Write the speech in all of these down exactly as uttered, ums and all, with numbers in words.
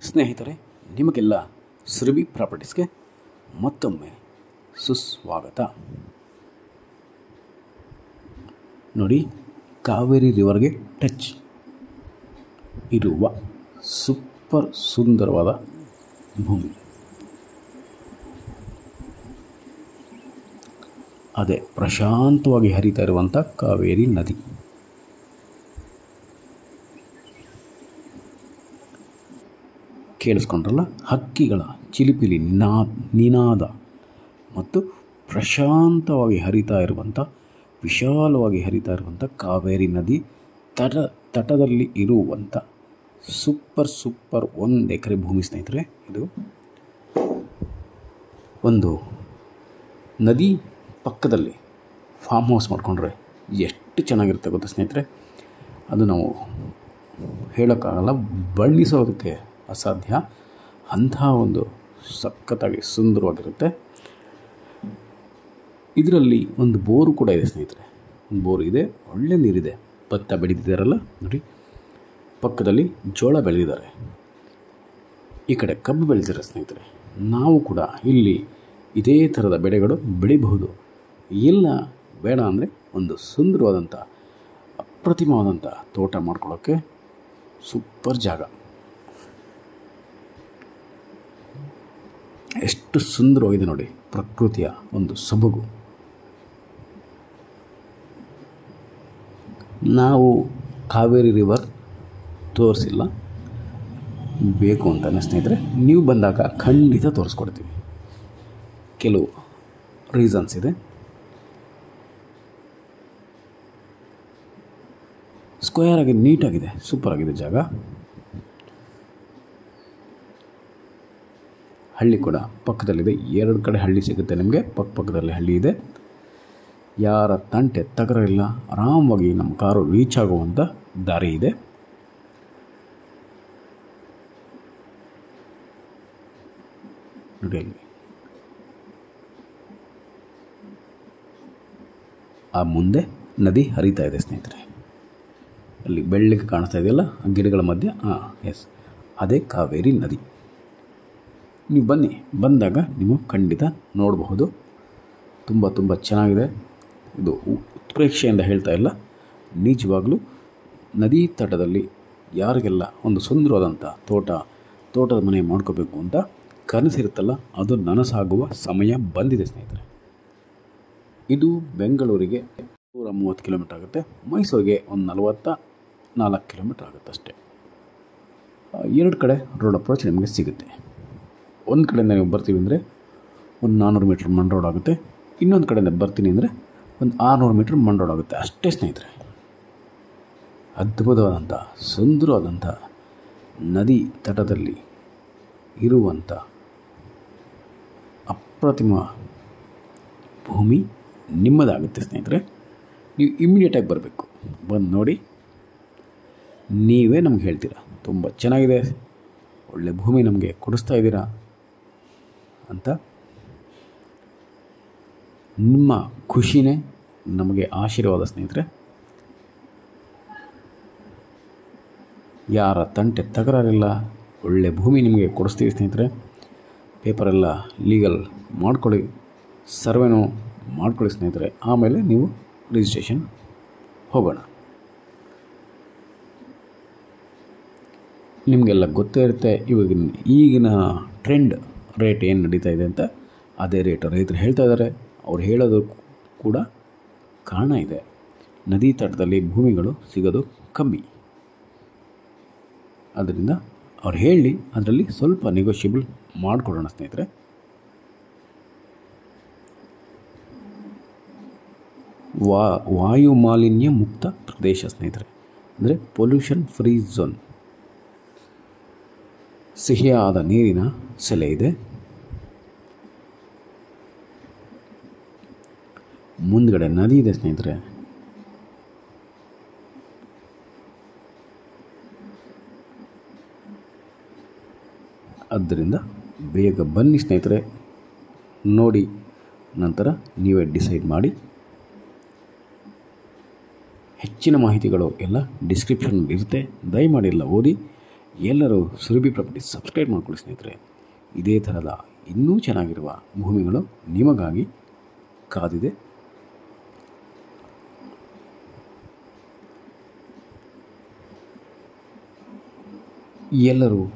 ಸ್ನೇಹಿತರೆ, ನಿಮಗೆಲ್ಲ ಸುರಭಿ ಪ್ರಾಪರ್ಟೀಸ್ಗೆ ಮತ್ತೊಮ್ಮೆ ಸುಸ್ವಾಗತ. ನೋಡಿ, ಕಾವೇರಿ ರಿವರ್ಗೆ ಟಚ್ ಇರುವ ಸೂಪರ್ ಸುಂದರವಾದ ಭೂಮಿ. ಅದೇ ಪ್ರಶಾಂತವಾಗಿ ಹರಿತಾ ಇರುವಂಥ ಕಾವೇರಿ ನದಿ. ಕೇಳಿಸ್ಕೊಂಡ್ರಲ್ಲ, ಹಕ್ಕಿಗಳ ಚಿಲಿಪಿಲಿ ನಿನಾ ನಿನಾದ ಮತ್ತು ಪ್ರಶಾಂತವಾಗಿ ಹರಿತಾ ಇರುವಂಥ ವಿಶಾಲವಾಗಿ ಹರಿತಾ ಇರುವಂಥ ಕಾವೇರಿ ನದಿ ತಟ ತಟದಲ್ಲಿ ಇರುವಂಥ ಸೂಪರ್ ಸೂಪರ್ ಒಂದು ಎಕರೆ ಭೂಮಿ ಸ್ನೇಹಿತರೆ. ಇದು ಒಂದು ನದಿ ಪಕ್ಕದಲ್ಲಿ ಫಾರ್ಮ್ ಹೌಸ್ ಮಾಡಿಕೊಂಡ್ರೆ ಎಷ್ಟು ಚೆನ್ನಾಗಿರುತ್ತೆ ಗೊತ್ತಾ ಸ್ನೇಹಿತರೆ. ಅದು ನಾವು ಹೇಳೋಕ್ಕಾಗಲ್ಲ, ಬಣ್ಣಿಸೋದಕ್ಕೆ ಅಸಾಧ್ಯ. ಅಂತಹ ಒಂದು ಸಖತ್ತಾಗಿ ಸುಂದರವಾಗಿರುತ್ತೆ. ಇದರಲ್ಲಿ ಒಂದು ಬೋರು ಕೂಡ ಇದೆ ಸ್ನೇಹಿತರೆ. ಒಂದು ಬೋರು ಇದೆ, ಒಳ್ಳೆ ನೀರಿದೆ. ಭತ್ತ ಬೆಳೆದಿದ್ದಾರಲ್ಲ ನೋಡಿ, ಪಕ್ಕದಲ್ಲಿ ಜೋಳ ಬೆಳೆದಿದ್ದಾರೆ, ಈ ಕಡೆ ಕಬ್ಬು ಬೆಳೆದಿದ್ದಾರೆ ಸ್ನೇಹಿತರೆ. ನಾವು ಕೂಡ ಇಲ್ಲಿ ಇದೇ ಥರದ ಬೆಳೆಗಳು ಬೆಳಿಬಹುದು. ಇಲ್ಲ ಬೇಡ ಅಂದರೆ ಒಂದು ಸುಂದರವಾದಂಥ ಅಪ್ರತಿಮವಾದಂಥ ತೋಟ ಮಾಡ್ಕೊಳ್ಳೋಕ್ಕೆ ಸೂಪರ್ ಜಾಗ. ಎಷ್ಟು ಸುಂದರವಾಗಿದೆ ನೋಡಿ, ಪ್ರಕೃತಿಯ ಒಂದು ಸೊಬಗು. ನಾವು ಕಾವೇರಿ ರಿವರ್ ತೋರಿಸಿಲ್ಲ, ಬೇಕು ಅಂತಾನೆ ಸ್ನೇಹಿತರೆ. ನೀವು ಬಂದಾಗ ಖಂಡಿತ ತೋರಿಸ್ಕೊಡ್ತೀವಿ. ಕೆಲವು ರೀಸನ್ಸ್ ಇದೆ. ಸ್ಕ್ವೇರ್ ಆಗಿ ನೀಟಾಗಿದೆ, ಸೂಪರ್ ಆಗಿದೆ ಜಾಗ. ಹಳ್ಳಿ ಕೂಡ ಪಕ್ಕದಲ್ಲಿದೆ, ಎರಡು ಕಡೆ ಹಳ್ಳಿ ಸಿಗುತ್ತೆ ನಿಮಗೆ. ಪಕ್ಕ ಪಕ್ಕದಲ್ಲಿ ಹಳ್ಳಿ ಇದೆ. ಯಾರ ತಂಟೆ ತಗರಿಲ್ಲ, ಆರಾಮವಾಗಿ ನಮ್ಮ ಕಾರು ರೀಚ್ ಆಗುವಂಥ ದಾರಿ ಇದೆ. ನೋಡಿ, ಅಲ್ಲಿ ಆ ಮುಂದೆ ನದಿ ಹರಿತಾ ಇದೆ ಸ್ನೇಹಿತರೆ. ಅಲ್ಲಿ ಬೆಳ್ಳಗೆ ಕಾಣಿಸ್ತಾ ಇದೆಯಲ್ಲ ಆ ಗಿಡಗಳ ಮಧ್ಯೆ, ಹಾಂ ಎಸ್, ಅದೇ ಕಾವೇರಿ ನದಿ. ನೀವು ಬನ್ನಿ, ಬಂದಾಗ ನೀವು ಖಂಡಿತ ನೋಡಬಹುದು. ತುಂಬ ತುಂಬ ಚೆನ್ನಾಗಿದೆ. ಇದು ಉತ್ಪ್ರೇಕ್ಷೆಯಿಂದ ಹೇಳ್ತಾ ಇಲ್ಲ, ನಿಜವಾಗಲೂ ನದಿ ತಟದಲ್ಲಿ ಯಾರಿಗೆಲ್ಲ ಒಂದು ಸುಂದರವಾದಂಥ ತೋಟ ತೋಟದ ಮನೆ ಮಾಡ್ಕೋಬೇಕು ಅಂತ ಕನಸಿರುತ್ತಲ್ಲ, ಅದು ನನಸಾಗುವ ಸಮಯ ಬಂದಿದೆ ಸ್ನೇಹಿತರೆ. ಇದು ಬೆಂಗಳೂರಿಗೆ ನೂರ ಮೂವತ್ತು ಕಿಲೋಮೀಟ್ರ್ ಆಗುತ್ತೆ, ಮೈಸೂರಿಗೆ ಒಂದು ನಲವತ್ತ ನಾಲ್ಕು ಕಿಲೋಮೀಟ್ರ್ ಆಗುತ್ತೆ ಅಷ್ಟೇ. ಎರಡು ಕಡೆ ರೋಡ್ ಅಪ್ರೋಚ್ ನಿಮಗೆ ಸಿಗುತ್ತೆ. ಒಂದು ಕಡೆಯಿಂದ ನೀವು ಬರ್ತೀವಿ ಅಂದರೆ ಒಂದು ನಾನ್ನೂರು ಮೀಟ್ರ್ ಮಣ್ ರೋಡ್ ಆಗುತ್ತೆ, ಇನ್ನೊಂದು ಕಡೆಯಿಂದ ಬರ್ತೀನಿ ಅಂದರೆ ಒಂದು ಆರುನೂರು ಮೀಟ್ರ್ ಮಣ್ ರೋಡ್ ಆಗುತ್ತೆ ಅಷ್ಟೇ ಸ್ನೇಹಿತರೆ. ಅದ್ಭುತವಾದಂಥ ಸುಂದರವಾದಂಥ ನದಿ ತಟದಲ್ಲಿ ಇರುವಂಥ ಅಪ್ರತಿಮ ಭೂಮಿ ನಿಮ್ಮದಾಗುತ್ತೆ ಸ್ನೇಹಿತರೆ. ನೀವು ಇಮ್ಮಿಡಿಯೇಟಾಗಿ ಬರಬೇಕು, ಬಂದು ನೋಡಿ ನೀವೇ ನಮ್ಗೆ ಹೇಳ್ತೀರಾ ತುಂಬ ಚೆನ್ನಾಗಿದೆ, ಒಳ್ಳೆ ಭೂಮಿ ನಮಗೆ ಕೊಡಿಸ್ತಾ ಇದ್ದೀರಾ ಅಂತ. ನಿಮ್ಮ ಖುಷಿನೇ ನಮಗೆ ಆಶೀರ್ವಾದ ಸ್ನೇಹಿತರೆ. ಯಾರ ತಂಟೆ ತಕರಾರಿಲ್ಲ, ಒಳ್ಳೆ ಭೂಮಿ ನಿಮಗೆ ಕೊಡಿಸ್ತೀವಿ ಸ್ನೇಹಿತರೆ. ಪೇಪರೆಲ್ಲ ಲೀಗಲ್ ಮಾಡ್ಕೊಳ್ಳಿ, ಸರ್ವೆನೂ ಮಾಡ್ಕೊಳ್ಳಿ ಸ್ನೇಹಿತರೆ. ಆಮೇಲೆ ನೀವು ರಿಜಿಸ್ಟ್ರೇಷನ್ ಹೋಗೋಣ. ನಿಮಗೆಲ್ಲ ಗೊತ್ತೇ ಇರುತ್ತೆ ಇವಾಗಿನ ಈಗಿನ ಟ್ರೆಂಡ್ ರೇಟ್ ಏನು ನಡೀತಾ ಇದೆ ಅಂತ. ಅದೇ ರೇಟ್ ರೈತರು ಹೇಳ್ತಾ ಇದ್ದಾರೆ. ಅವ್ರು ಹೇಳೋದು ಕೂಡ ಕಾರಣ ಇದೆ. ನದಿ ತಟದಲ್ಲಿ ಭೂಮಿಗಳು ಸಿಗೋದು ಕಮ್ಮಿ, ಅದರಿಂದ ಅವ್ರು ಹೇಳಿ ಅದರಲ್ಲಿ ಸ್ವಲ್ಪ ನೆಗೋಷಿಯಬಲ್ ಮಾಡಿಕೊಡೋಣ ಸ್ನೇಹಿತರೆ. ವಾ ವಾಯು ಮಾಲಿನ್ಯ ಮುಕ್ತ ಪ್ರದೇಶ ಸ್ನೇಹಿತರೆ, ಅಂದರೆ ಪೊಲ್ಯೂಷನ್ ಫ್ರೀ ಝೋನ್. ಸಿಹಿಯಾದ ನೀರಿನ ಸೆಲೆ ಇದೆ. ಮುಂದ್ಗಡೆ ನದಿ ಇದೆ ಸ್ನೇಹಿತರೆ. ಆದ್ದರಿಂದ ಬೇಗ ಬನ್ನಿ ಸ್ನೇಹಿತರೆ, ನೋಡಿ ನಂತರ ನೀವೇ ಡಿಸೈಡ್ ಮಾಡಿ. ಹೆಚ್ಚಿನ ಮಾಹಿತಿಗಳು ಎಲ್ಲ ಡಿಸ್ಕ್ರಿಪ್ಷನ್ ಇರುತ್ತೆ, ದಯಮಾಡಿ ಎಲ್ಲ ಓದಿ. ಎಲ್ಲರೂ ಸುರಭಿ ಪ್ರಾಪರ್ಟೀಸ್ ಸಬ್ಸ್ಕ್ರೈಬ್ ಮಾಡ್ಕೊಳ್ಳಿ ಸ್ನೇಹಿತರೆ. ಇದೇ ಥರದ ಇನ್ನೂ ಚೆನ್ನಾಗಿರುವ ಭೂಮಿಗಳು ನಿಮಗಾಗಿ ಕಾದಿದೆ. ಎಲ್ಲರೂ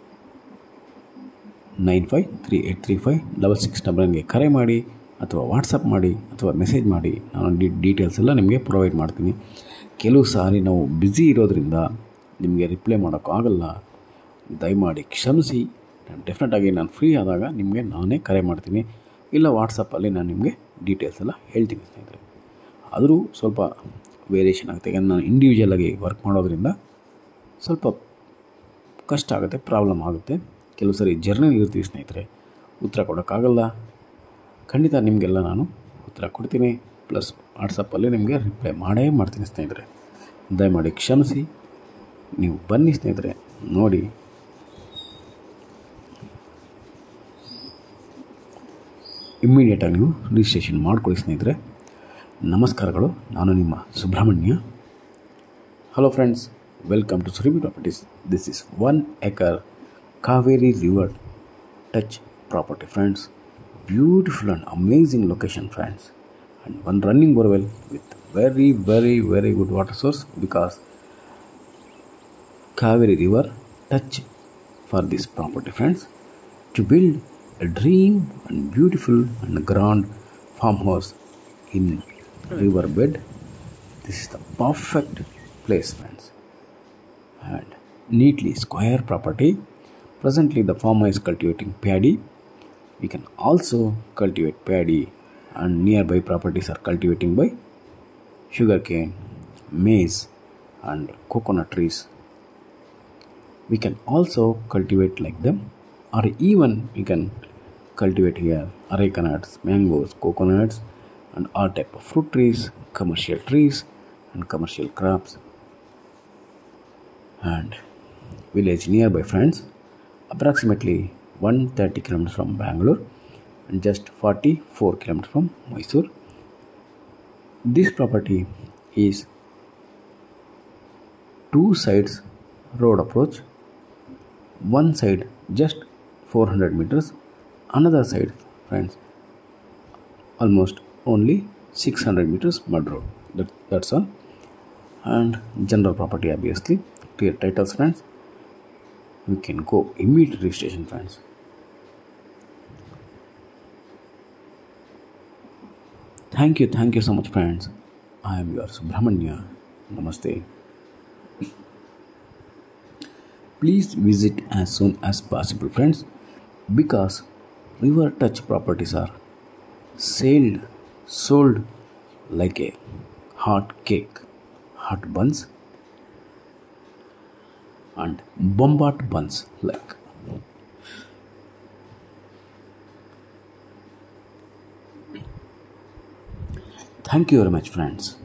nine five three eight three five double six double ನೈನ್ಗೆ ಕರೆ ಮಾಡಿ ಅಥವಾ ವಾಟ್ಸಪ್ ಮಾಡಿ ಅಥವಾ ಮೆಸೇಜ್ ಮಾಡಿ. ನಾನು ಡಿ ಡೀಟೇಲ್ಸ್ ಎಲ್ಲ ನಿಮಗೆ ಪ್ರೊವೈಡ್ ಮಾಡ್ತೀನಿ. ಕೆಲವು ಸಾರಿ ನಾವು ಬ್ಯುಸಿ ಇರೋದರಿಂದ ನಿಮಗೆ ರಿಪ್ಲೈ ಮಾಡೋಕ್ಕಾಗಲ್ಲ, ದಯಮಾಡಿ ಕ್ಷಮಿಸಿ. ನಾನು ಡೆಫಿನೆಟಾಗಿ ನಾನು ಫ್ರೀ ಆದಾಗ ನಿಮಗೆ ನಾನೇ ಕರೆ ಮಾಡ್ತೀನಿ, ಇಲ್ಲ ವಾಟ್ಸಪ್ಪಲ್ಲಿ ನಾನು ನಿಮಗೆ ಡೀಟೇಲ್ಸ್ ಎಲ್ಲ ಹೇಳ್ತೀನಿ ಸ್ನೇಹಿತರೆ. ಆದರೂ ಸ್ವಲ್ಪ ವೇರಿಯೇಷನ್ ಆಗುತ್ತೆ, ಯಾಕಂದರೆ ನಾನು ಇಂಡಿವಿಜುವಲಾಗಿ ವರ್ಕ್ ಮಾಡೋದ್ರಿಂದ ಸ್ವಲ್ಪ ಕಷ್ಟ ಆಗುತ್ತೆ, ಪ್ರಾಬ್ಲಮ್ ಆಗುತ್ತೆ. ಕೆಲವು ಸರಿ ಜರ್ನಿಲಿ ಇರ್ತೀವಿ ಸ್ನೇಹಿತರೆ, ಉತ್ತರ ಕೊಡೋಕ್ಕಾಗಲ್ಲ. ಖಂಡಿತ ನಿಮಗೆಲ್ಲ ನಾನು ಉತ್ತರ ಕೊಡ್ತೀನಿ, ಪ್ಲಸ್ ವಾಟ್ಸಪ್ಪಲ್ಲಿ ನಿಮಗೆ ರಿಪ್ಲೈ ಮಾಡೇ ಮಾಡ್ತೀನಿ ಸ್ನೇಹಿತರೆ. ದಯಮಾಡಿ ಕ್ಷಮಿಸಿ. ನೀವು ಬನ್ನಿ ಸ್ನೇಹಿತರೆ, ನೋಡಿ. ಇಮ್ಮಿಡಿಯೇಟಾಗಿ ನೀವು ರಿಜಿಸ್ಟ್ರೇಷನ್ ಮಾಡ್ಕೊಳ್ಳಿ ಸ್ನೇಹಿತರೆ. ನಮಸ್ಕಾರಗಳು. ನಾನು ನಿಮ್ಮ Subramanya. Hello friends, welcome to Surabhi properties. This is one acre Kaveri River touch property friends. Beautiful and amazing location friends, and one running borewell with very very very good water source, because Kaveri River touch for this property friends, to build a dream and beautiful and grand farmhouse in river bed. This is the perfect place friends, and neatly square property. Presently the farmer is cultivating paddy. We can also cultivate paddy, and nearby properties are cultivating by sugarcane, maize and coconut trees. We can also cultivate like them, or even we can cultivate here areca nuts, mangoes, coconuts and all type of fruit trees, commercial trees and commercial crops. And village nearby friends, approximately one hundred thirty kilometers from Bangalore and just forty-four kilometers from Mysore. This property is two sides road approach. One side just four hundred meters, another side friends almost only six hundred meters mud road. That, that's all. And general property obviously, clear titles friends. We can go immediate registration friends. Thank you, thank you so much friends. I am your Subramanya. Namaste. Please visit as soon as possible friends, because river touch properties are sold sold like a hot cake, hot buns and bombard buns like. Thank you very much friends.